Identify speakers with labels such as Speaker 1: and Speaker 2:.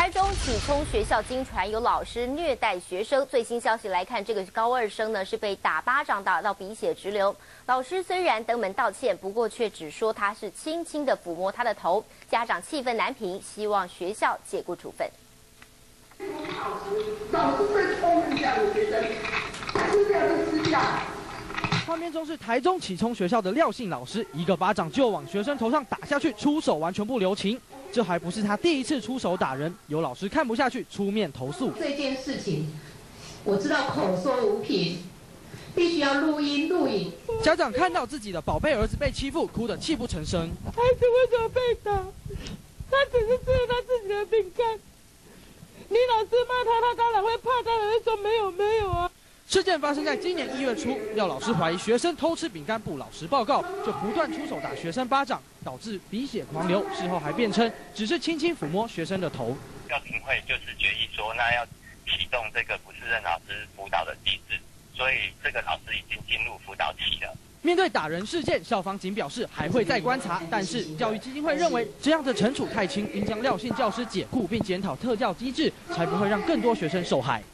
Speaker 1: 台中启聪学校经传有老师虐待学生，最新消息来看，这个高二生呢是被打巴掌打到鼻血直流。老师虽然登门道歉，不过却只说他是轻轻的抚摸他的头，家长气愤难平，希望学校解雇处分。
Speaker 2: 老师最聪明家的学生，吃掉就吃掉。
Speaker 3: 画面中是台中启聪学校的廖姓老师，一个巴掌就往学生头上打下去，出手完全不留情。这还不是他第一次出手打人，有老师看不下去，出面投诉。
Speaker 4: 这件事情，我知道口说无凭，必须要录音录影。
Speaker 3: 家长看到自己的宝贝儿子被欺负，哭得泣不成声。
Speaker 5: 孩子为什么被打？他只是吃了他自己的饼干。你老师骂他，他当然会怕，当然会说没有啊。
Speaker 3: 事件发生在今年1月初，廖老师怀疑学生偷吃饼干不老实报告，就不断出手打学生巴掌，导致鼻血狂流。事后还辩称只是轻轻抚摸学生的头。
Speaker 6: 教评会就是决议说，那要启动这个不适任老师辅导的机制，所以这个老师已经进入辅导期了。
Speaker 3: 面对打人事件，校方仅表示还会再观察，但是教育基金会认为这样的惩处太轻，应将廖姓教师解雇并检讨特教机制，才不会让更多学生受害。